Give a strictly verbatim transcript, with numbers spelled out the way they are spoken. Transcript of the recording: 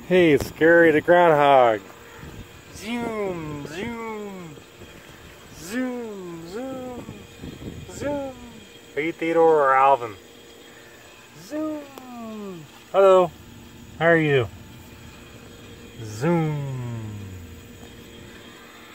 Hey, it's Gary the Groundhog. Zoom, zoom, zoom, zoom, zoom. Are you Theodore or Alvin? Zoom. Hello. How are you? Zoom.